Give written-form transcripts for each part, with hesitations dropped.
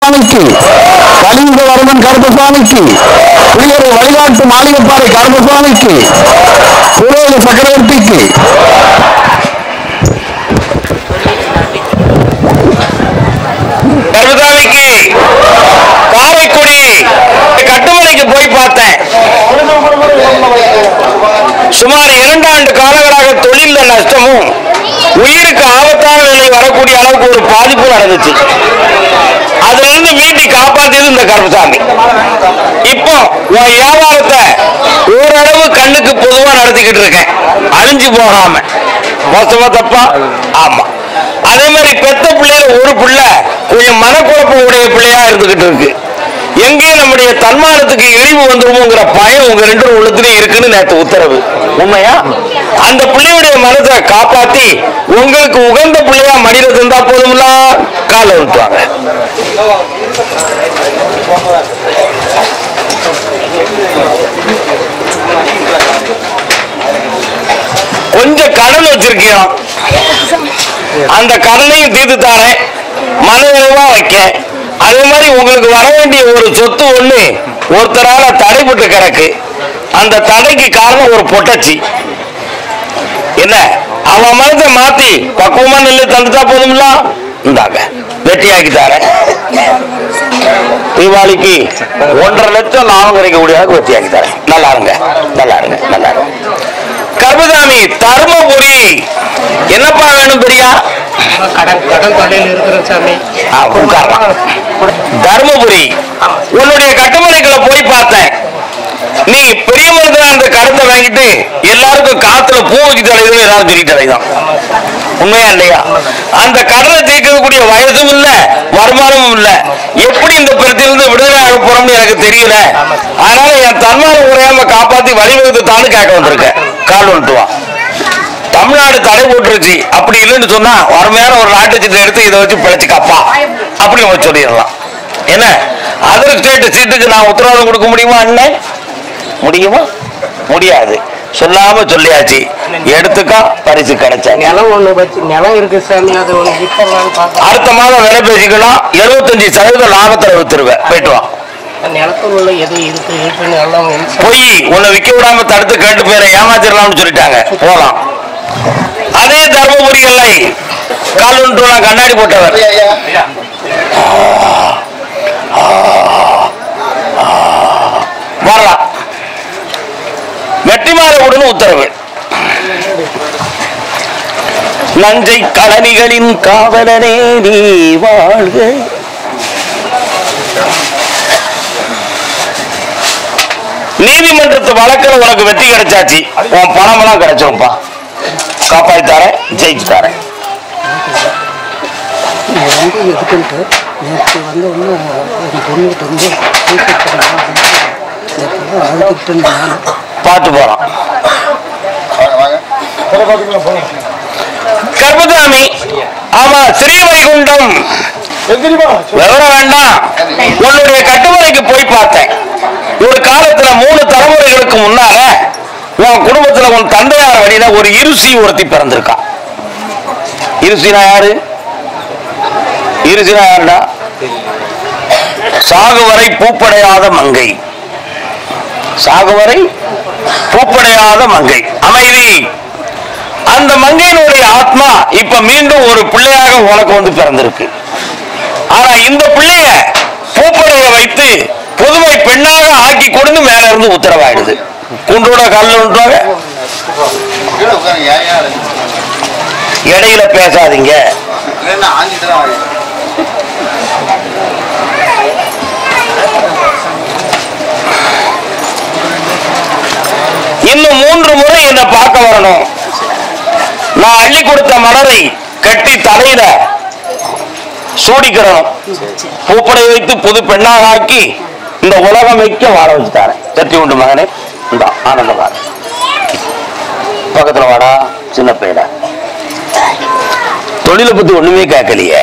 கருப்பசாமிக்கு, கலிங்கவர்மன் கருப்பசாமிக்கு, புலியரை வழிகாட்டு மாளிகைப்பாறை கருப்பசாமிக்கு, புரோக சக்கரவர்த்திக்கு, கருப்பசாமிக்கு காரைக்குடி கட்டுமலைக்கு போய் பார்த்தேன். சுமார் 2 ஆண்டு காலங்களாக தொழில நஷ்டமும் உயிருக்கு ஆபத்தான நிலை வரக்கூடிய அளவுக்கு ஒரு பாதிப்பு நடந்துச்சு. அதுல இருந்து மீட்டி காப்பாத்தியது இந்த கருப்பசாமி. இப்போ உன் வியாபாரத்தை ஓரளவு கண்ணுக்கு பொதுவா நடத்திக்கிட்டு இருக்கேன், அழிஞ்சு போகாம. மோசமா தப்பா? ஆமா. அதே மாதிரி பெத்த பிள்ளையில ஒரு பிள்ளை கொஞ்சம் மனக்குழப்ப உடைய பிள்ளையா இருந்துகிட்டு இருக்கு. எங்கேயும் நம்முடைய தன்மானத்துக்கு இழிவு வந்துருமோங்கிற பயம் உங்க 2 உள்ளத்திலேயே இருக்குன்னு நேற்று உத்தரவு. உண்மையா? அந்த பிள்ளையுடைய மனத்தை காப்பாத்தி உங்களுக்கு உகந்த பிள்ளையா மனித தந்தா போதும்ல, கால விட்டுவாங்க. கொஞ்சம் கடன் வச்சிருக்கோம், அந்த கடனையும் தீர்த்து தாரேன், மன நிறைவா வைக்க. அதே மாதிரி உங்களுக்கு வர வேண்டிய ஒரு சொத்து ஒண்ணு ஒருத்தரால தடைபட்டு கிடக்கு. அந்த தடைக்கு காரணம் ஒரு பொட்டச்சி. என்ன, அவன் மனத்தை மாத்தி பக்குவமா நெல்லு தந்துட்டா போதும்ல, இந்தாங்க வெட்டியாக்கி தாரேன். தீபாவளிக்கு 1.5 லட்சம் லாபம் கிடைக்கக்கூடிய வெட்டியாக்கி தரேன். நல்லா இருங்க, நல்லா இருங்க, நல்லா இருங்க. கருப்பசாமி தர்மபுரி என்னப்பா வேணும் தெரியா? தர்மபுரி உன்னுடைய கட்டுமனைகளை போய் பார்த்தேன். நீ பெரிய மனிதனா அந்த கடத்தை வாங்கிட்டு எல்லாருக்கும் காத்துல பூ வச்சு தலைதான் எல்லாரும் சொல்லி தலைதான். உண்மையா இல்லையா? அந்த கடனை தீர்க்கக்கூடிய வயசும் இல்ல, வருமானமும் இல்ல. எப்படி இந்த பிரச்சனை விடுதலை ஆக போறோம்னு எனக்கு தெரியல. அதனால என் தன்மானம் உரையாம காப்பாத்தி வழிவகுத்து தானு கேட்க வந்திருக்கேன். கால் வந்துட்டுவான். தமிழ்நாடு தடை போட்டுருச்சு, அப்படி இல்லைன்னு சொன்னா வறுமையான ஒரு நாட்டு சீட்டை எடுத்து இதை வச்சு பிழைச்சிக்கப்பா அப்படி நம்ம சொல்லிடலாம். என்ன, அதர் ஸ்டேட் சீட்டுக்கு நான் உத்தரவாதம் கொடுக்க முடியுமா? அண்ணன் முடியுமா? முடியாது. சொல்லாம சொல்லியாச்சு, எடுத்துக்கா பரிசு கிடைச்சா. நிலம் ஒண்ணு வச்சு நிலம் இருக்கு சாமி, அது அடுத்த மாதம் விலை பேசிக்கலாம். 75% லாபத்துல வித்துருவேன். போயிட்டு வா. நிலத்தில் உள்ள எது இருக்குன்னு போய் உன்னை விற்க விடாம தடுத்து கேட்டு பேரை ஏமாத்திடலாம்னு சொல்லிட்டாங்க. போலாம். அதே தர்மபுரி எல்லை கால் ஒன்று கண்ணாடி போட்டவர் வரலாம். வெற்றிமாற உடனே உத்தரவு. நஞ்சை கழனிகளின் காவலனே நீ வாழ்க. நீதிமன்றத்து வழக்கில் உனக்கு வெற்றி கிடைச்சாச்சு. உன் பணம் எல்லாம் கிடைச்சிருப்பா. காப்பாற்றி தரேன், ஜெயிச்சு தரேன். பார்த்து போறோம். கருப்பசாமி, ஆமா, ஸ்ரீ வைகுண்டம் விவரம் வேண்டாம். உன்னுடைய கட்டுமனைக்கு போய் பார்த்தேன். ஒரு காலத்துல 3 தலைமுறைகளுக்கு முன்னால உன் குடும்பத்துல உன் தந்தையார் வழியில ஒரு இருசி ஒருத்தி பிறந்திருக்கா. இருசினா யாரு? இருசினா யாருடா? சாகுவரை பூப்படையாத மங்கை. சாகுவரை பூப்படையாத மங்கை, அமைதி. அந்த மங்கையினுடைய ஆத்மா இப்ப மீண்டும் ஒரு பிள்ளையாக உனக்கு வந்து பிறந்திருக்கு. ஆனா இந்த பிள்ளைய பூப்படைய வைத்து புதுமை பெண்ணாக ஆக்கி கொடுத்து மேல இருந்து உத்தரவாயிடுது. குண்டோட காலில் விட்டுவாங்க. இடையில பேசாதீங்க. இன்னும் 3 முறை என்னை பார்க்க வரணும். நான் அள்ளி கொடுத்த மலரை கட்டி தலையில சூடிக்கிறணும். பூப்படை வைத்து புது பெண்ணாக ஆக்கி இந்த உலகம் வைக்க வாழ வச்சுட்டாரு. கட்டி உண்டு மகனே, இந்த ஆனந்தமா பக்கத்துல வாடா. சின்ன பையட தொழிலை பத்தி ஒண்ணுமே கேட்கலையே.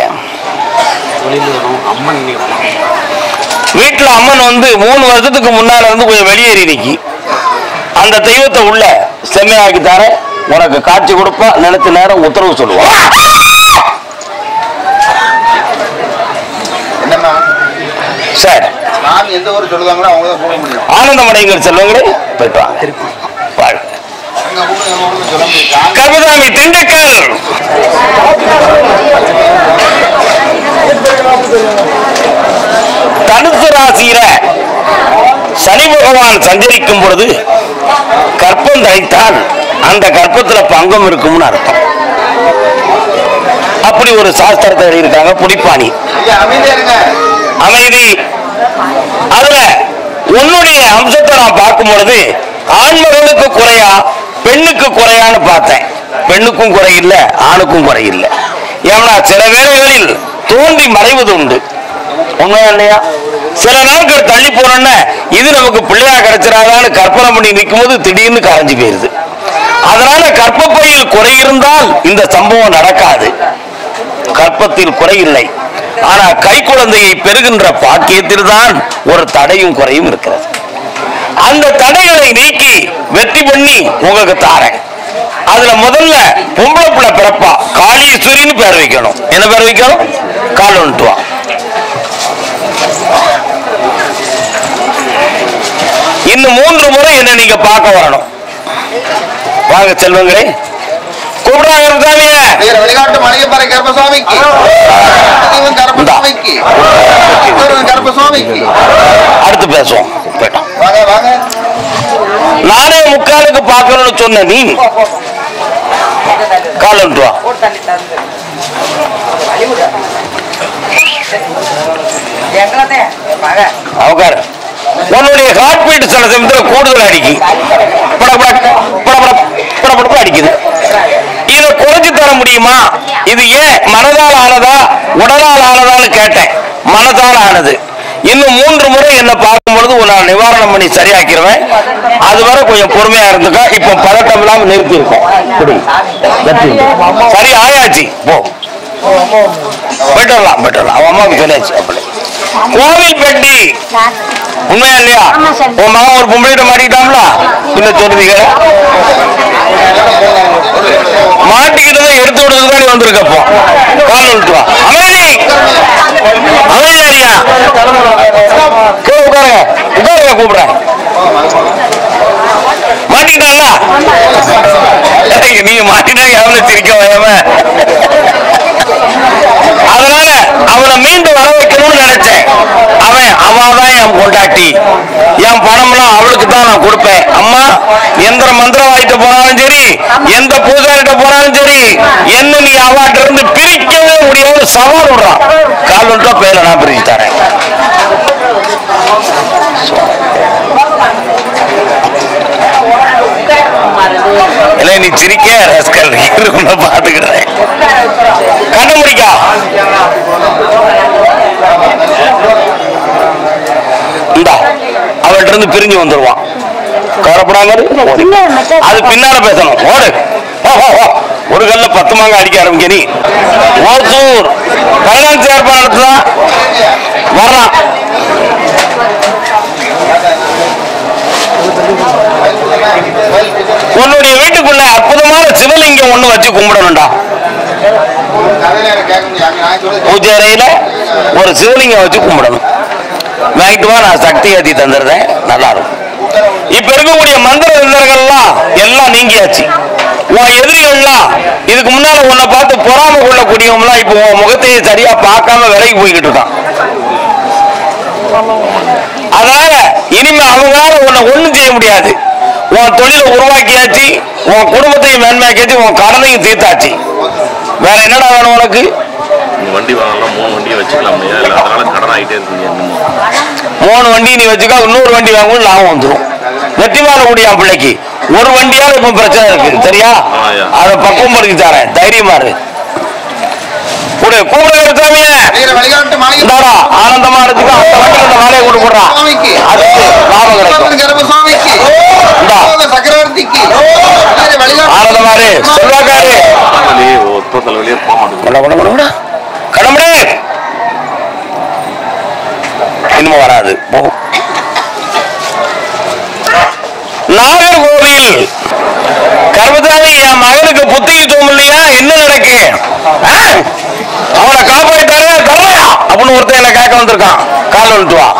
வீட்டுல அம்மன் வந்து 3 வருஷத்துக்கு முன்னால இருந்து கொஞ்சம் வெளியேறி நிக்கி. அந்த தெய்வத்தை உள்ள செம்மையாக்கி தார, உனக்கு காட்சி கொடுப்பா. நினைச்ச நேரம் உத்தரவு சொல்லுவா. சரி, நான் எந்த ஊர் சொல்லுவாங்களோ அவங்க தான் போக முடியும். ஆனந்தமடைங்கள் செல்வங்களே போயிட்டு வாங்க. வாழ்க. அங்க ஊர்ல நம்ம ஊர்ல சொல்ல முடியும். கருப்பசாமி திண்டுக்கல். தனுசு ராசியில சனி பகவான் சஞ்சரிக்கும் பொழுது கற்பம் தரித்தால் அந்த கற்பத்துல பங்கம் இருக்கும்னு அர்த்தம். அப்படி ஒரு சாஸ்திரத்தை எழுதியிருக்காங்க புடிப்பாணி. ஐயா, அமைதியா இருங்க. அமைதி. அதுல உன்னுடைய அம்சத்தை நான் பார்க்கும் பொழுது ஆண்மகளுக்கு குறையா பெண்ணுக்கு குறையான்னு பார்த்தேன். பெண்ணுக்கும் குறை இல்லை, ஆணுக்கும் குறை இல்லை. ஏன்னா சில வேளைகளில் தோன்றி மறைவது உண்டு. உண்மையா இல்லையா? சில நாட்கள் தள்ளி போனோன்னா இது நமக்கு பிள்ளையா கிடைச்சிடாதான்னு கற்பனை பண்ணி நிற்கும் போது திடீர்னு கரைஞ்சு போயிருது. அதனால கற்பப்பையில் குறை இருந்தால் இந்த சம்பவம் நடக்காது. கற்பத்தில் குறை இல்லை, ஆனா கை குழந்தையை பெறுகின்ற பாக்கியத்தில் தான் ஒரு தடையும் குறையும் இருக்கிறது. அந்த தடைகளை நீக்கி வெற்றி பண்ணி உங்களுக்கு தாரேன். அதுல முதல்ல பொம்பளை பிள்ளை பிறப்பா காளீஸ்வரின்னு பேர் வைக்கணும். என்ன பேர் வைக்கணும்? கால் வந்துட்டுவா. இன்னும் 3 முறை என்ன நீங்க பார்க்க வரணும். வாங்க செல்வங்களே, கூப்பிடுறாங்க சாமிய. வீர வழிகாட்டு மலையப்பாறை கருப்பசாமிக்கு, கருப்பசாமிக்கு, கருப்பசாமிக்கு. அடுத்து பேசுவோம். போயிட்டோம். வாங்க வாங்க. நானே 3:15 பார்க்கணும்னு சொன்ன நீ கால் வந்துட்டு வா. அவகார உன்னுடைய ஹார்ட் பீட் சில சமயத்தில் கூடுதல் அடிக்கு, படப்படப்பு அடிக்குது. இதை குறைஞ்சு தர முடியுமா? இது ஏன் மனதால் ஆனதா உடலால் ஆனதான்னு கேட்டேன். மனதால் ஆனது. இன்னும் 3 முறை என்ன பார்க்கும் பொழுது உன்னை நிவாரணம் பண்ணி சரியாக்கிடுவேன். அதுவரை கொஞ்சம் பொறுமையா இருந்துக்கா. இப்ப பதட்டம் இல்லாம நிறுத்தி இருக்கோம். சரி ஆயாச்சு, போ போயிட்டு வரலாம். அவன் அம்மாவுக்கு சொல்லியாச்சு. அப்படி கோவில்பட்டி. உண்மையா இல்லையா? உன் மகன் ஒரு பொம்பளைகிட்ட மாட்டிக்கிட்டாங்கள? இல்ல சொல்றீங்க. மாட்டிக்கிறத எடுத்து விடுறதுதான் வந்திருக்கப்போ. கால் விட்டு வா. அமைதி அமைதியா உட்காருங்க உட்காருங்க. கூப்பிடுறேன். மாட்டிக்கிட்டாங்களா? நீங்க மாட்டிட்டாங்க எவ்வளவு சிரிக்க வயாம. அதனால அவனை மீண்டும் வர வைக்கணும்னு நினைச்சேன். அவதான் என் கொண்டாட்டி. என் பணம்லாம் அவளுக்கு தான் நான் கொடுப்பேன். அம்மா எந்த மந்திரவாதிட்ட போனாலும் சரி, எந்த பூஜாரிட்ட போனாலும் சரி, என்ன நீ அவாட்ட இருந்து பிரிக்கவே முடியாது சவால் விடுறான். கால் விட்டா பேர நான் பிரிச்சு தரேன். இல்லை நீ சிரிக்க ரஸ்கல் பாத்துக்கிறேன். கண்ண முடிக்கா. இந்தா அவள்கிட்ட இருந்து பிரிஞ்சு வந்துருவான். கவலைப்படாம அது பின்னால பேசணும். ஓடு. ஒரு கல்ல 10 மாங்க அடிக்க ஆரம்பிக்க. நீ ஓசூர் பைனான்ஸ் ஏற்பாடு தான் வரலாம். உன்னுடைய வீட்டுக்குள்ள அற்புதமான சிவலிங்கம் ஒண்ணு வச்சு கும்பிடணும்டா. பூஜை அறையில ஒரு சிவலிங்கம் வச்சு கும்பிடணும். வாங்கிட்டு வா, நான் சக்தி ஏற்றி தந்துடுறேன். நல்லா இருக்கும். இப்ப இருக்கக்கூடிய மந்திர தந்திரங்கள்லாம் எல்லாம் நீங்கியாச்சு. உன் எதிரிகள்லாம் இதுக்கு முன்னால உன்னை பார்த்து பொறாம கொள்ளக்கூடியவங்களாம் இப்போ உன் முகத்தையே சரியா பார்க்காம விலைக்கு போய்கிட்டு இருக்கான். அதனால இனிமே அவங்களால உன்னை ஒண்ணும் செய்ய முடியாது. உன் தொழிலை உருவாக்கியாச்சு, உன் குடும்பத்தையும் மேன்மையாக்கியாச்சு, உன் கடனையும் தீர்த்தாச்சு. வேற என்னடா வேணும் உனக்கு? வண்டி வாங்கலாம், 3 வண்டியை வச்சுக்கலாம். அதனால கடன் ஆகிட்டே இருக்கீங்க. 3 வண்டி நீ வச்சுக்கா, இன்னொரு வண்டி வாங்கணும், லாபம் வந்துடும். வெற்றி வாழக்கூடிய பிள்ளைக்கு ஒரு வண்டியால இப்ப பிரச்சனை இருக்கு, சரியா? அதை பக்குவம் படுத்தி தரேன், தைரியமா இரு. ஆனந்தமா இருக்கு. அந்த வண்டிக்கு அந்த மாலையை கொண்டு போடுறான், அதுக்கு லாபம் கிடைக்கும். ஆனந்தமா இரு. சொல்வாக்காரு கடம்படே இன்னும் வராது. நாகர்கோவில் கர்மசாமி, என் மகனுக்கு புத்திக்கு தோம் இல்லையா? என்ன நடக்கு? அவனை காப்பாற்றாரு. அப்படின்னு ஒருத்தன் என்ன கேட்க வந்திருக்கான். கால் வந்துட்டு வா.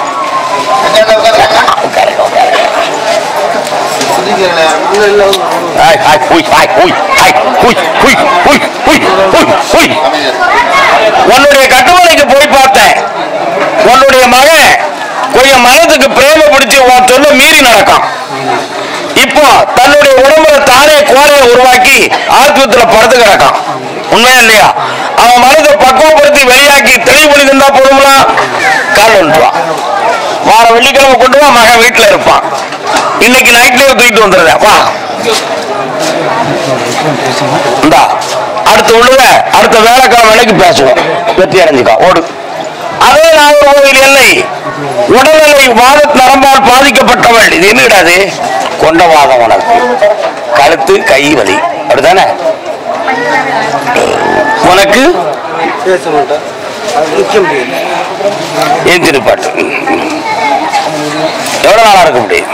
உன்னுடைய கட்டுமனைக்கு போய் பார்த்தேன். உன்னுடைய மகன் கொஞ்சம் மனதுக்கு பிரேம பிடிச்சி சொல்ல மீறி நடக்கும். இப்போ தன்னுடைய உடம்புல தானே கோலையை உருவாக்கி ஆத்மத்துல படுத்து கிடக்கான். உண்மையா இல்லையா? அவன் மனதை பக்குவப்படுத்தி வெளியாக்கி தெளிவுபடி இருந்தா போடுங்களா? கால் வந்துடுவான். வார வெள்ளிக்கிழமை கொண்டு வா, மகன் வீட்டுல இருப்பான். இன்னைக்கு நைட்லயே தூக்கிட்டு வந்துடுறேன். வா இந்தா அடுத்து உள்ளத அடுத்த வேலைக்கிழமை வேலைக்கு பேசுவோம். வெற்றி அடைஞ்சுக்கா ஓடு. அதே நாகர்கோவில் எல்லை உடல்நிலை வாத நரம்பால் பாதிக்கப்பட்டவள். இது என்னடாது? கொண்டவாதம் உனக்கு கழுத்து கை வலி அப்படித்தானே? உனக்கு ஏந்திருப்பாட்டு எவ்வளவு நாளா இருக்க முடியும்?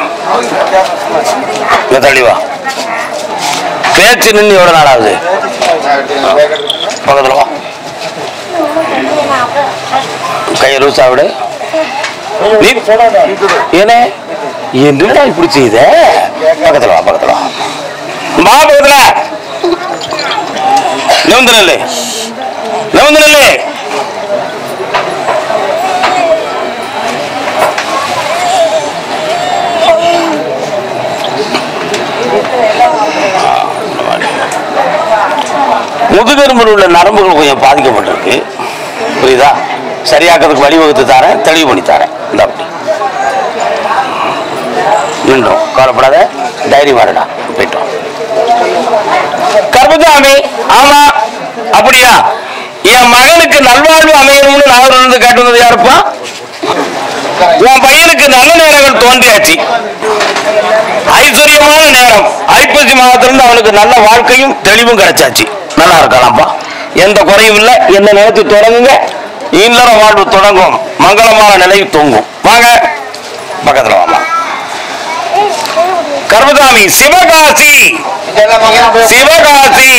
தெளிவா பேச்சு நின்று எவ்வளவு நாள் ஆகுது? பக்கத்துல வா. கைய லூசா விடு. ஏனே என்னடா இப்படி செய்த? பக்கத்துல வா, பக்கத்துல வா. பக்கத்துல நிமிந்தனே நிமிந்தனே. முதுகெலும்பில் உள்ள நரம்புகள் கொஞ்சம் பாதிக்கப்பட்டிருக்கு. புரியுதா? சரியாக்கிறதுக்கு வழிவகுத்து தரேன், தெளிவு பண்ணி தரேன். இந்த அப்படி நின்றோம். கவலைப்படாத, தைரியம் வரடா. போயிட்டோம். கர்மசாமி, ஆமா அப்படியா? என் மகனுக்கு நல்வாழ்வு அமையணும்னு நான் கேட்டு வந்தது யாருப்பா? உன் பையனுக்கு நல்ல நேரங்கள் தோன்றியாச்சு. ஐஸ்வர்யமான நேரம். ஐப்பசி மாதத்திலிருந்து அவனுக்கு நல்ல வாழ்க்கையும் தெளிவும் கிடைச்சாச்சு. நல்லா இருக்கலாம்ப்பா, எந்த குறையும் இல்லை. எந்த நேரத்தில் தொடங்குங்க, இல்லற வாழ்வு தொடங்கும், மங்களமான நிலை தூங்கும். வாங்க பக்கத்துல வாங்க. கர்மசாமி, சிவகாசி சிவகாசி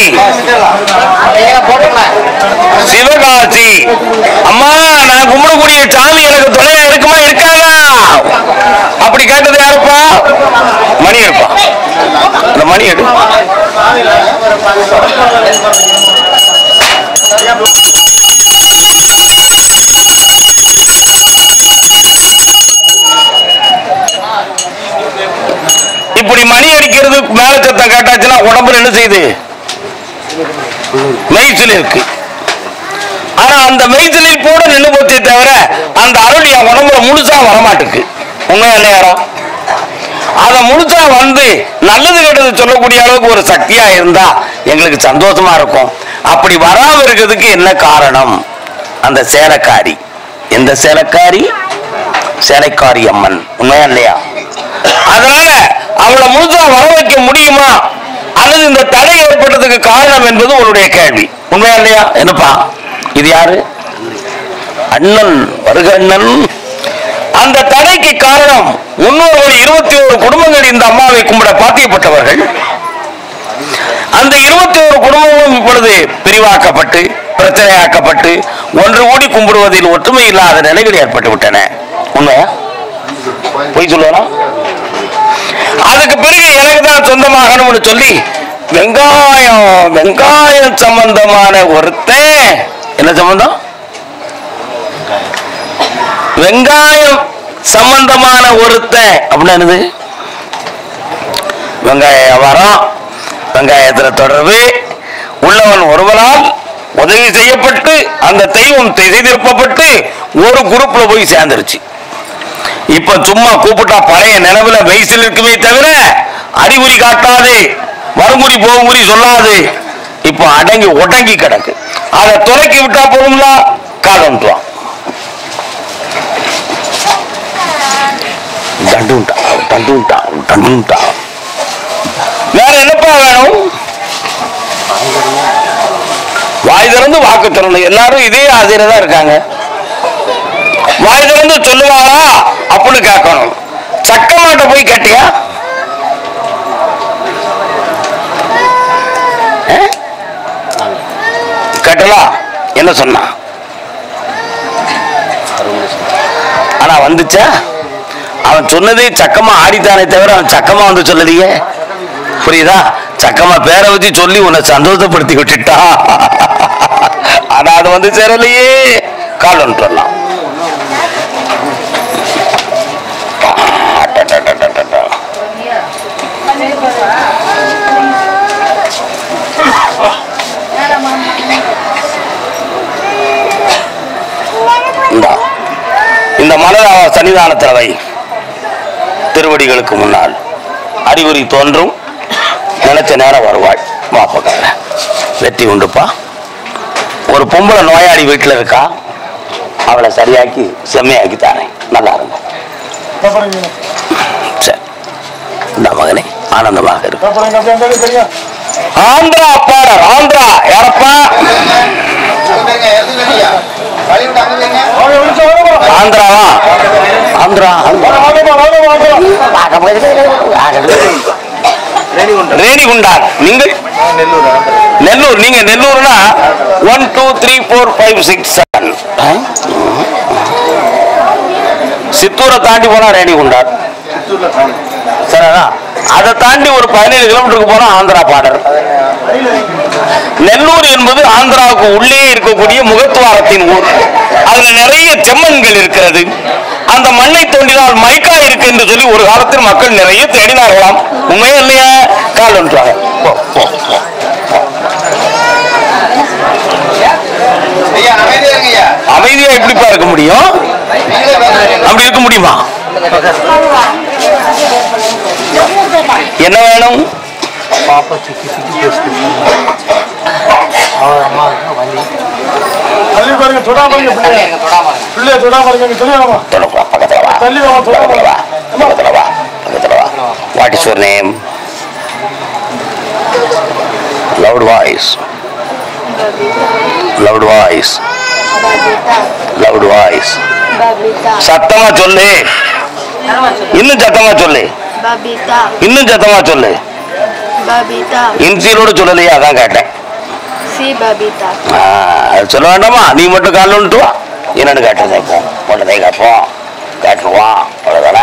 சிவகாசி. அம்மா, நான் கும்பிடக்கூடிய சாமி எனக்கு துணையா இருக்குமா இருக்காதா? அப்படி கேட்டது யாருப்பா? மணி எடுப்பா. அந்த மணி எடு. இப்படி மணி அடிக்கிறது மேல சத்தம் கேட்டாச்சுன்னா உடம்புல என்ன செய்யுது? மெய்சில் இருக்கு. ஆனா அந்த மெய்சிலில் போட நின்று போச்சே தவிர அந்த அருள் என் உடம்புல முழுசா வரமாட்டுக்கு. உண்மையா இல்லையாரா? அதை முழுசா வந்து நல்லது கெட்டது சொல்லக்கூடிய அளவுக்கு ஒரு சக்தியா இருந்தா எங்களுக்கு சந்தோஷமா இருக்கும். அப்படி வராம இருக்கிறதுக்கு என்ன காரணம்? அந்த சேலக்காரி. எந்த சேலக்காரி? சேலைக்காரி அம்மன். உண்மையா இல்லையா? அதனால அவளை முழுசா வர வைக்க முடியுமா அல்லது இந்த தடை ஏற்பட்டதுக்கு காரணம் என்பது உங்களுடைய கேள்வி. உண்மையா இல்லையா? என்னப்பா இது யாரு? அண்ணன் வருக அண்ணன். அந்த தடைக்கு காரணம் முன்னோர்கள் 21 குடும்பங்கள் இந்த அம்மாவை கும்பிட பாத்தியப்பட்டவர்கள். அந்த 21 குடும்பங்களும் இப்பொழுது பிரிவாக்கப்பட்டு பிரச்சனையாக்கப்பட்டு ஒன்று கூடி கும்பிடுவதில் ஒற்றுமை இல்லாத நிலைகள் ஏற்பட்டு விட்டன. உண்மையா? போய் சொல்லுவானா? அதுக்கு பிறகு எனக்கு தான் சொந்தமாகணும்னு சொல்லி வெங்காயம் சம்பந்தமான ஒருத்தன். என்ன சம்பந்தம்? வெங்காயம் சம்பந்தமான ஒருத்தன் அப்படின்னா என்னது? வெங்காய வியாபாரம், வெங்காயத்துல தொடர்பு உள்ளவன் ஒருவனால் உதவி செய்யப்பட்டு அந்த தெய்வம் திசை திருப்பப்பட்டு ஒரு குரூப்ல போய் சேர்ந்துருச்சு. இப்ப சும்மா கூப்பிட்டா பழைய நிலவுல வயசில் இருக்குமே தவிர அறிகுறி காட்டாது, மறுமுறி போகுமுறி சொல்லாது. இப்ப அடங்கி ஒடங்கி கிடக்கு. அதை துறக்கி விட்டா போதும்ல, காலம்ட்டுவான். வேற என்னப்பா வேணும்? வாய் திறந்து வாக்கு திறந்து எல்லாரும் இதே ஆசையில தான் இருக்காங்க. வாய் திறந்து சொல்லுவாளா அப்படின்னு கேட்கணும். சக்கமாட்ட போய் கேட்டியா? கேட்டலா? என்ன சொன்னா? வந்துச்சா? அவன் சொன்னதே சக்கமா ஆடித்தானே தவிர அவன் சக்கமா வந்து சொல்லலையே. புரியுதா? சக்கமா பேரை வச்சு சொல்லி உன்னை சந்தோஷப்படுத்தி விட்டுட்டா. ஆனா அது வந்து சேரலையே. கால் ஒன்று வரலாம். இந்த மலர் சன்னிதானத்தில் வை. திருவடிகளுக்கு முன்னால் அறிகுறி தோன்றும். நினைச்ச நேரம் வருவாள். மாப்பக்கார வெற்றி உண்டுப்பா. ஒரு பொம்பளை நோயாளி வீட்டில் இருக்கா. அவளை சரியாக்கி செம்மையாக்கி தாரேன். நல்லா இருங்க. சரி இந்த மகனே ஆனந்தமாக இருக்கு. ஆந்திரா பாடர். ஆந்திரா யாரப்பா? ஆந்திராவா? ஆந்திரா ரேணிகுண்டான். நீங்கள் நெல்லூர். நீங்க நெல்லூர்னா 1 2 3 4 5 6 7. சித்தூரை தாண்டி போனா ரேணிகுண்டான். சரிதா? அதை தாண்டி ஒரு 17 கிலோமீட்டருக்கு போனா ஆந்திரா பாடர். நெல்லூர் என்பது ஆந்திராவுக்கு உள்ளே இருக்கக்கூடிய முகத்துவாரத்தின் ஊர். அதுல நிறைய செம்மண்கள் இருக்கிறது. அந்த மண்ணை தோண்டினால் மைக்கா இருக்கு என்று சொல்லி ஒரு காலத்தில் மக்கள் நிறைய தேடினார்களாம். உண்மையா இல்லையா? கால் ஒன்றாங்க. அமைதியா எப்படிப்பா இருக்க முடியும்? அப்படி இருக்க முடியுமா? என்ன வேணும்? What is your name? Loud voice. Loud voice. Loud voice. சத்தமா சொல்லு. இன்னும் சத்தமா சொல்லு. இன்னும் சத்தமா சொல்லு. இன்சிலோடு சொல்லலையா? அதான் கேட்டேன். சொல்ல வேண்டாமா? நீ மட்டும் கால் ஒன்று வா. என்னன்னு கேட்டதை கேட்போம். உடனே கேட்போம். கேட்டுருவான். அவ்வளோதானே?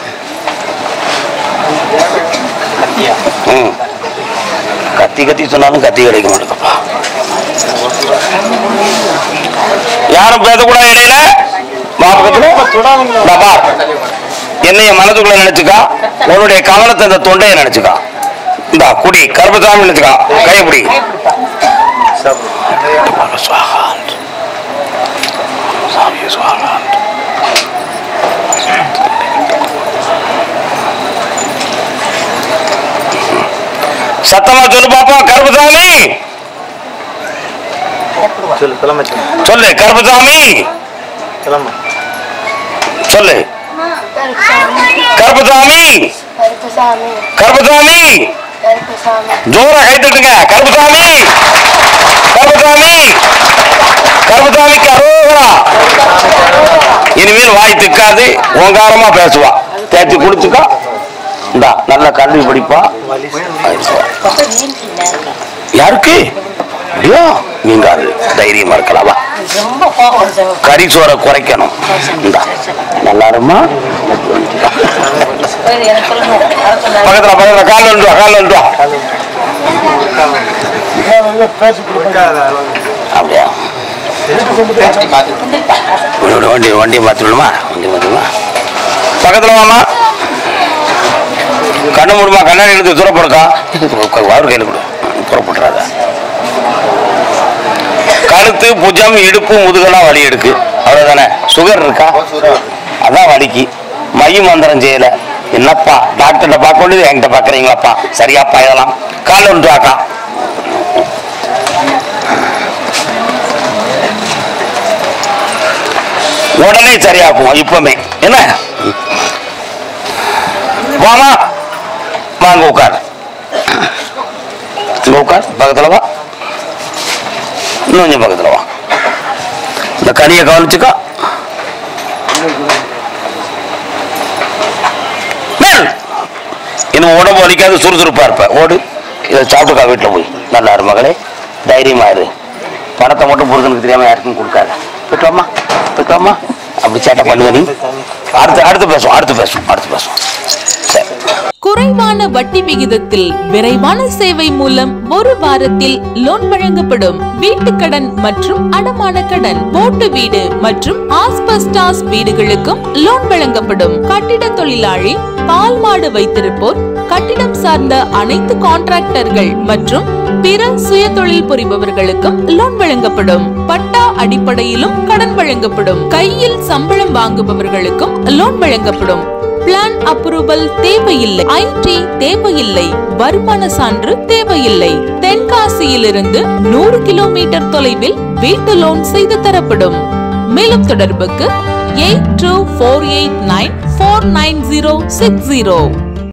கத்தி கத்தி சொன்னாலும் கத்தி கிடைக்க மாட்டேங்கப்பா. யாரும் பேசக்கூடாது இடையில. என்னைய மனதுக்குள்ள நினைச்சுக்கா. உன்னுடைய கவனத்தை இந்த தொண்டையை நினைச்சுக்கா. இந்த குடி கருப்பசாமி நினைச்சுக்கா. கைப்பிடி. சத்தமா சொல்லு பாப்பா. கருப்பசாமி சொல்லு. கருப்பசாமி சொல்லு. கருப்பசாமி. கருப்பசாமி ஜோரா கைட்டுங்க. கருப்பசாமி. கருப்பசாமி. கருப்பசாமிக்கு அரோகரா. இனிமேல் வாய் திக்காது. ஓங்காரமா பேசுவா. தேய்ச்சி குடிச்சுக்கா. இந்தா நல்ல கல்வி படிப்பா. யாருக்கு? நீங்க தைரியமா இருக்கலாமா? கறி சோரை குறைக்கணும். நல்லா இருமா. பக்கத்துல பக்கத்துல கால் ஒன்று கால் ஒன்று. அப்படியா? வண்டியை மாத்திடுமா? வண்டி மாத்திடுமா? பக்கத்துல வாமா. கண்ணு மூடுமா. கண்ணாடி எடுத்து தூரப்படுக்கா. வாரு கையில் கொடு. புறப்பட்டுறாத. கழுத்து புஜம் இடுப்பு முதுகெல்லாம் வலி எடுக்கு. அவ்வளவுதானே? சுகர் இருக்கா? அதான் வலிக்கு. மைய மந்திரம் செய்யல. என்னப்பா டாக்டர்கிட்ட பார்க்க வேண்டியது என்கிட்ட பாக்குறீங்களாப்பா? சரியாப்பா இதெல்லாம். கால் ஒன்று ஆக்கா. உடனே சரியாக்கும். இப்பமே என்ன? வாமா. வாங்க உட்கார். உட்கார். பக்கத்துல வா. இன்னும் கொஞ்சம் பக்கத்துல வா. இந்த கனியை கவனிச்சுக்கா. இன்னும் உடம்பு வலிக்காது. சுறுசுறுப்பா இருப்ப. ஓடு. இதை சாப்பிட்டுக்கா. வீட்டில் போய் நல்லா இரு மகளே. தைரியமா இரு. பணத்தை மட்டும் புருஷனுக்கு தெரியாம யாருக்கும் கொடுக்காத. போயிட்டு வாமா. போயிட்டு வாமா. அப்படி சேட்டை பண்ணுவீங்க. அடுத்து பேசுவோம். சரி. குறைவான வட்டி விகிதத்தில் விரைவான சேவை மூலம் ஒரு வாரத்தில் லோன் வழங்கப்படும். வீட்டுக்கடன் மற்றும் அடமான கடன், ஓட்டு வீடு மற்றும் ஆஸ்பெஸ்டாஸ் வீடுகளுக்கும் லோன் வழங்கப்படும். கட்டிட தொழிலாளி, பால் மாடு வைத்திருப்போர், கட்டிடம் சார்ந்த அனைத்து கான்ட்ராக்டர்கள் மற்றும் பிற சுய தொழில் புரிபவர்களுக்கும் லோன் வழங்கப்படும். பட்டா அடிப்படையிலும் கடன் வழங்கப்படும். கையில் சம்பளம் வாங்குபவர்களுக்கும் லோன் வழங்கப்படும். பிளான் அப்ரூவல் தேவையில்லை. ஐடி தேவையில்லை. வருமான சான்று தேவையில்லை. தென்காசியிலிருந்து 100 கிலோமீட்டர் தொலைவில் வீட்டு லோன் செய்து தரப்படும். மேலும் தொடர்புக்கு 8248949060.